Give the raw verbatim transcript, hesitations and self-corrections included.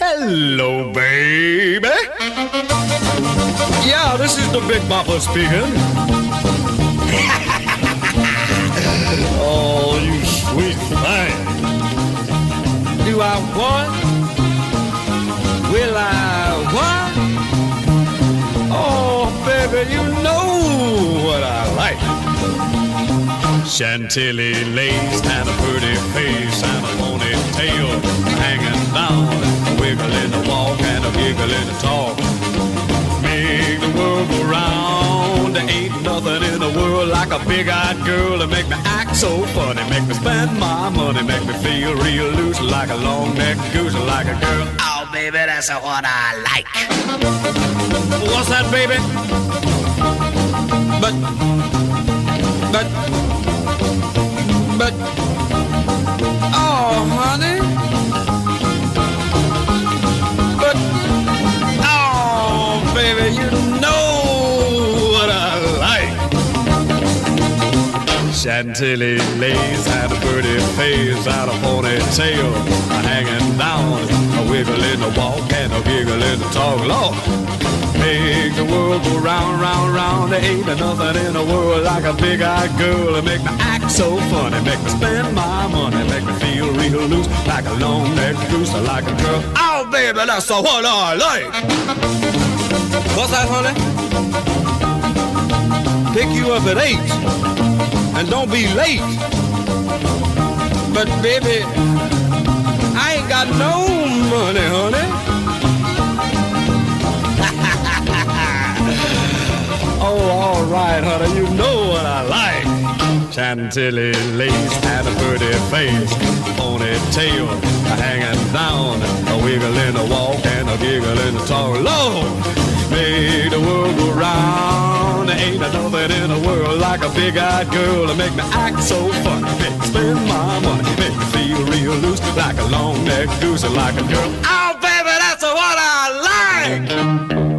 Hello, baby. Yeah, this is the Big Bopper speaking. Oh, you sweet thing. Do I want? Will I what? Oh, baby, you know what I like. Chantilly lace and a pretty face and a ponytail hanging down, a wiggle in the walk and a giggle in the talk. Make the world go round. There ain't nothing in the world like a big-eyed girl to make me act so funny, make me spend my money, make me feel real loose like a long-necked goose, like a girl. Oh, baby, that's what I like. What's that, baby? But, but, but, oh, honey. But, oh, baby, you know what I like. Chantilly lace and a pretty face and a ponytail hanging down, a wiggle in the walk and a giggle in the talk. Lord, make the world go round, round, round. There ain't nothing in the world like a big-eyed girl to make me act so funny, make me spend my money, make me feel real loose like a long-necked goose, like a girl. Oh, baby, that's what I like. What's that, honey? Pick you up at eight, and don't be late. But, baby, I ain't got no money, honey. Oh, all right, honey, you know what I like. Chantilly lace and a pretty face, ponytail hanging down, a wiggle in the walk and a giggle in the talk. Lord, make the world go round. There ain't nothing in the world like a big-eyed girl to make me act so funny, make me spend my money, make me feel real loose like a long-necked goose, like a girl. Oh, baby, that's what I like.